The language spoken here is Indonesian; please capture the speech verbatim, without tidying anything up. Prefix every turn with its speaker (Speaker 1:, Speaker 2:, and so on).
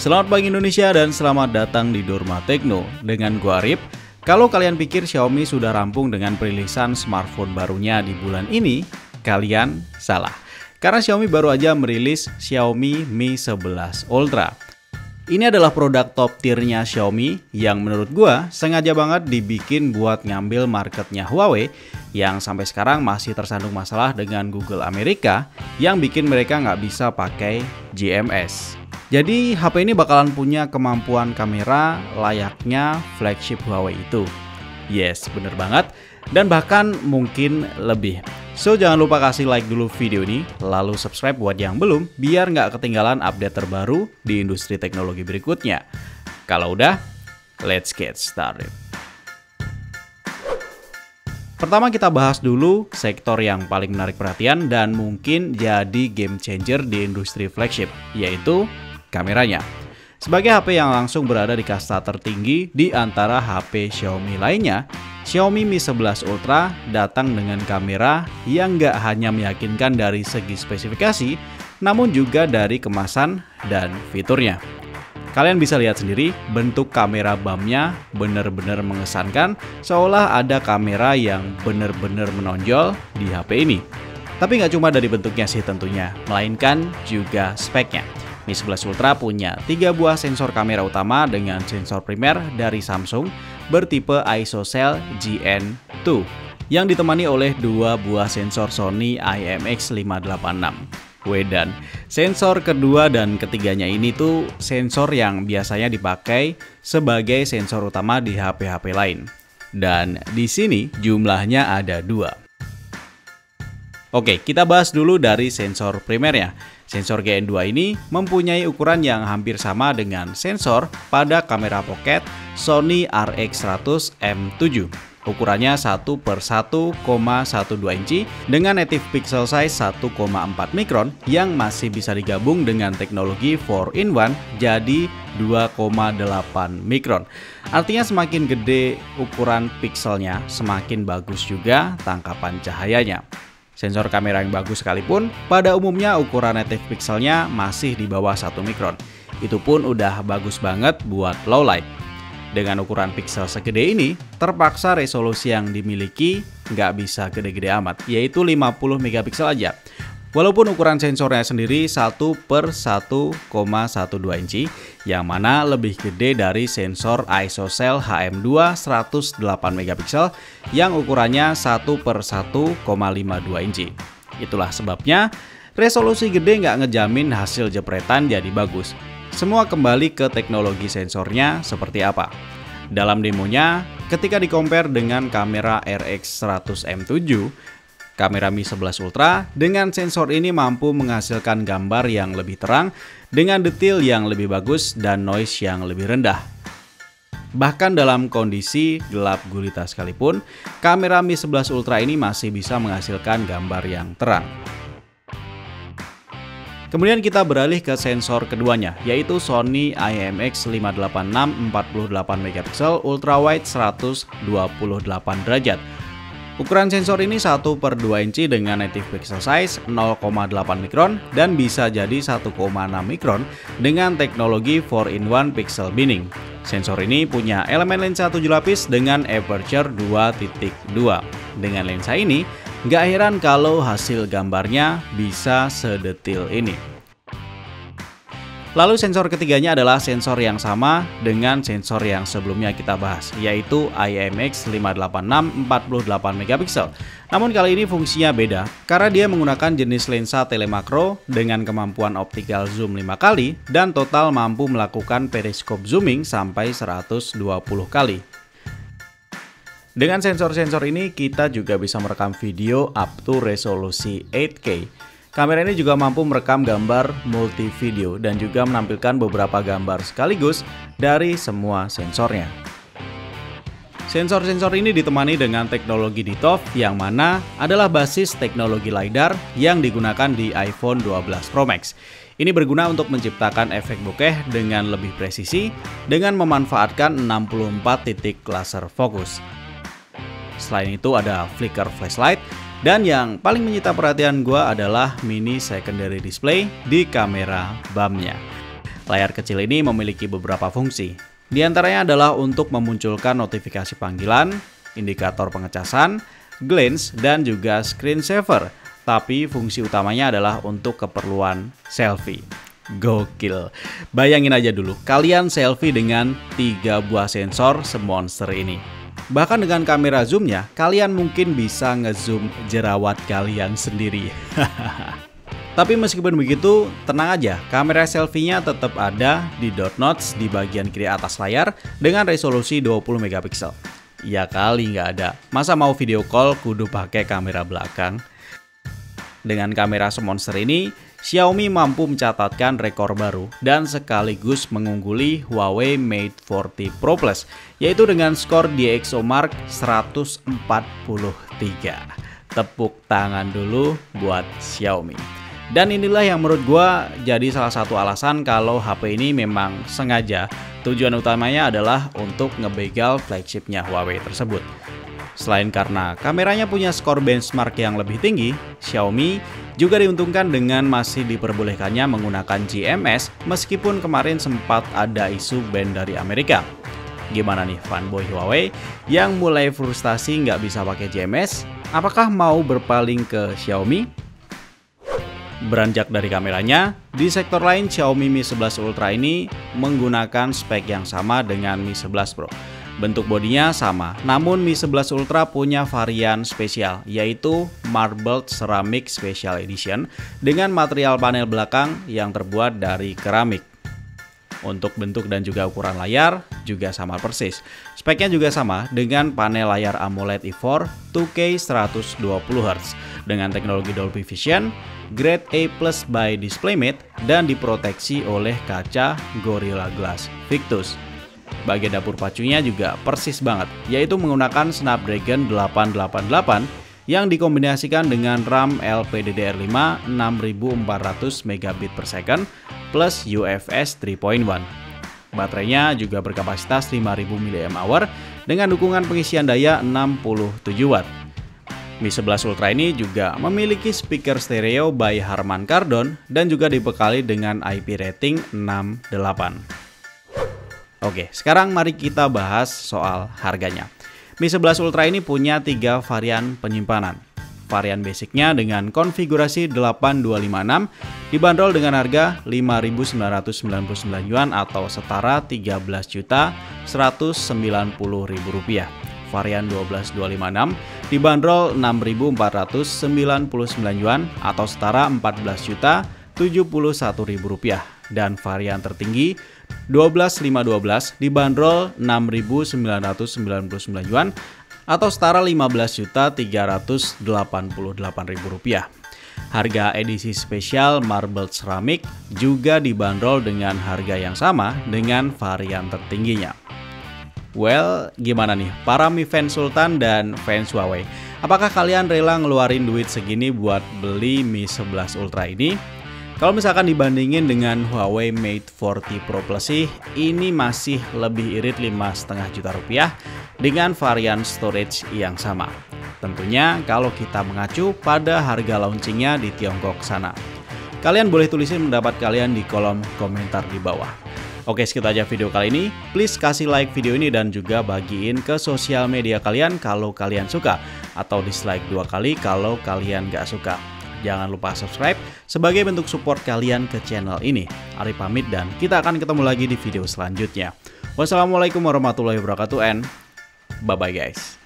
Speaker 1: Selamat pagi Indonesia dan selamat datang di Dorma Tekno dengan gua Arif. Kalau kalian pikir Xiaomi sudah rampung dengan perilisan smartphone barunya di bulan ini, kalian salah. Karena Xiaomi baru aja merilis Xiaomi Mi sebelas Ultra. Ini adalah produk top tiernya Xiaomi yang menurut gua sengaja banget dibikin buat ngambil marketnya Huawei yang sampai sekarang masih tersandung masalah dengan Google Amerika yang bikin mereka nggak bisa pakai G M S. Jadi H P ini bakalan punya kemampuan kamera layaknya flagship Huawei itu. Yes, bener banget. Dan bahkan mungkin lebih. So jangan lupa kasih like dulu video ini, lalu subscribe buat yang belum, biar nggak ketinggalan update terbaru di industri teknologi berikutnya. Kalau udah, let's get started. Pertama kita bahas dulu sektor yang paling menarik perhatian dan mungkin jadi game changer di industri flagship, yaitu kameranya. Sebagai H P yang langsung berada di kasta tertinggi di antara H P Xiaomi lainnya, Xiaomi Mi sebelas Ultra datang dengan kamera yang nggak hanya meyakinkan dari segi spesifikasi, namun juga dari kemasan dan fiturnya. Kalian bisa lihat sendiri, bentuk kamera bump-nya bener-bener mengesankan, seolah ada kamera yang bener-bener menonjol di H P ini. Tapi nggak cuma dari bentuknya sih tentunya, melainkan juga speknya. Mi sebelas Ultra punya tiga buah sensor kamera utama dengan sensor primer dari Samsung bertipe ISOCELL G N dua yang ditemani oleh dua buah sensor Sony I M X lima delapan enam. Wedan, sensor kedua dan ketiganya ini tuh sensor yang biasanya dipakai sebagai sensor utama di H P H P lain. Dan di sini jumlahnya ada dua. Oke, kita bahas dulu dari sensor primernya. Sensor G N dua ini mempunyai ukuran yang hampir sama dengan sensor pada kamera pocket Sony R X seratus M tujuh. Ukurannya satu per satu koma satu dua inci dengan native pixel size satu koma empat mikron yang masih bisa digabung dengan teknologi four in one jadi dua koma delapan mikron. Artinya semakin gede ukuran pixelnya, semakin bagus juga tangkapan cahayanya. Sensor kamera yang bagus sekalipun, pada umumnya ukuran native pixelnya masih di bawah satu mikron. Itu pun udah bagus banget buat low light. Dengan ukuran pixel segede ini, terpaksa resolusi yang dimiliki nggak bisa gede-gede amat, yaitu lima puluh megapiksel aja. Walaupun ukuran sensornya sendiri satu per satu koma satu dua inci, yang mana lebih gede dari sensor ISOCELL H M dua seratus delapan megapiksel yang ukurannya satu per satu koma lima dua inci. Itulah sebabnya resolusi gede nggak ngejamin hasil jepretan jadi bagus. Semua kembali ke teknologi sensornya seperti apa. Dalam demonya, ketika di-compare dengan kamera R X seratus M tujuh, kamera Mi sebelas Ultra dengan sensor ini mampu menghasilkan gambar yang lebih terang dengan detail yang lebih bagus dan noise yang lebih rendah. Bahkan dalam kondisi gelap gulita sekalipun, kamera Mi sebelas Ultra ini masih bisa menghasilkan gambar yang terang. Kemudian kita beralih ke sensor keduanya, yaitu Sony I M X lima delapan enam empat puluh delapan megapiksel ultra wide seratus dua puluh delapan derajat. Ukuran sensor ini satu per dua inci dengan native pixel size nol koma delapan mikron dan bisa jadi satu koma enam mikron dengan teknologi four in one pixel binning. Sensor ini punya elemen lensa tujuh lapis dengan aperture dua titik dua. Dengan lensa ini, nggak heran kalau hasil gambarnya bisa sedetil ini. Lalu sensor ketiganya adalah sensor yang sama dengan sensor yang sebelumnya kita bahas, yaitu I M X lima delapan enam empat puluh delapan megapiksel. Namun kali ini fungsinya beda, karena dia menggunakan jenis lensa telemakro dengan kemampuan optical zoom lima kali dan total mampu melakukan periskop zooming sampai seratus dua puluh kali. Dengan sensor-sensor ini kita juga bisa merekam video up to resolusi eight K. Kamera ini juga mampu merekam gambar multi video dan juga menampilkan beberapa gambar sekaligus dari semua sensornya. Sensor-sensor ini ditemani dengan teknologi D T O F yang mana adalah basis teknologi LiDAR yang digunakan di iPhone dua belas Pro Max. Ini berguna untuk menciptakan efek bokeh dengan lebih presisi dengan memanfaatkan enam puluh empat titik laser fokus. Selain itu ada flicker flashlight. Dan yang paling menyita perhatian gue adalah mini secondary display di kamera bump-nya. Layar kecil ini memiliki beberapa fungsi. Di antaranya adalah untuk memunculkan notifikasi panggilan, indikator pengecasan, glance, dan juga screensaver. Tapi fungsi utamanya adalah untuk keperluan selfie. Gokil. Bayangin aja dulu, kalian selfie dengan tiga buah sensor semonster ini. Bahkan dengan kamera zoomnya, kalian mungkin bisa ngezoom jerawat kalian sendiri. Tapi meskipun begitu, tenang aja, kamera selfie-nya tetap ada di dot notch di bagian kiri atas layar dengan resolusi dua puluh megapiksel. Ya kali nggak ada, masa mau video call kudu pakai kamera belakang? Dengan kamera semonster ini, Xiaomi mampu mencatatkan rekor baru dan sekaligus mengungguli Huawei Mate empat puluh Pro Plus, yaitu dengan skor D X O Mark seratus empat puluh tiga. Tepuk tangan dulu buat Xiaomi. Dan inilah yang menurut gua jadi salah satu alasan kalau H P ini memang sengaja tujuan utamanya adalah untuk ngebegal flagshipnya Huawei tersebut. Selain karena kameranya punya skor benchmark yang lebih tinggi, Xiaomi juga diuntungkan dengan masih diperbolehkannya menggunakan G M S meskipun kemarin sempat ada isu ban dari Amerika. Gimana nih fanboy Huawei yang mulai frustasi nggak bisa pakai G M S? Apakah mau berpaling ke Xiaomi? Beranjak dari kameranya, di sektor lain Xiaomi Mi sebelas Ultra ini menggunakan spek yang sama dengan Mi sebelas Pro. Bentuk bodinya sama, namun Mi sebelas Ultra punya varian spesial, yaitu Marbled Ceramic Special Edition dengan material panel belakang yang terbuat dari keramik. Untuk bentuk dan juga ukuran layar juga sama persis. Speknya juga sama dengan panel layar AMOLED I empat dua K seratus dua puluh hertz dengan teknologi Dolby Vision, Grade A plus by DisplayMate, dan diproteksi oleh kaca Gorilla Glass Victus. Bagian dapur pacunya juga persis banget, yaitu menggunakan Snapdragon delapan delapan delapan yang dikombinasikan dengan RAM L P D D R lima enam ribu empat ratus megabit per second plus U F S tiga titik satu. Baterainya juga berkapasitas lima ribu miliampere hour dengan dukungan pengisian daya enam puluh tujuh watt. Mi sebelas Ultra ini juga memiliki speaker stereo by Harman Kardon dan juga dibekali dengan I P rating enam koma delapan. Oke, sekarang mari kita bahas soal harganya. Mi sebelas Ultra ini punya tiga varian penyimpanan. Varian basicnya dengan konfigurasi delapan dua lima enam dibanderol dengan harga lima ribu sembilan ratus sembilan puluh sembilan yuan atau setara tiga belas juta seratus sembilan puluh ribu rupiah. Varian dua belas dua lima enam dibanderol enam ribu empat ratus sembilan puluh sembilan yuan atau setara empat belas juta tujuh puluh satu ribu rupiah. Dan varian tertinggi dua belas lima dua belas dibanderol enam ribu sembilan ratus sembilan puluh sembilan yuan atau setara lima belas juta tiga ratus delapan puluh delapan ribu rupiah. Harga edisi spesial Marbled Ceramic juga dibanderol dengan harga yang sama dengan varian tertingginya. Well, gimana nih para Mi fans Sultan dan fans Huawei? Apakah kalian rela ngeluarin duit segini buat beli Mi sebelas Ultra ini? Kalau misalkan dibandingin dengan Huawei Mate empat puluh Pro Plus sih, ini masih lebih irit lima koma lima juta rupiah dengan varian storage yang sama. Tentunya kalau kita mengacu pada harga launchingnya di Tiongkok sana. Kalian boleh tulisin pendapat kalian di kolom komentar di bawah. Oke, segitu aja video kali ini. Please kasih like video ini dan juga bagiin ke sosial media kalian kalau kalian suka, atau dislike dua kali kalau kalian gak suka. Jangan lupa subscribe sebagai bentuk support kalian ke channel ini. Ari pamit dan kita akan ketemu lagi di video selanjutnya. Wassalamualaikum warahmatullahi wabarakatuh and bye-bye guys.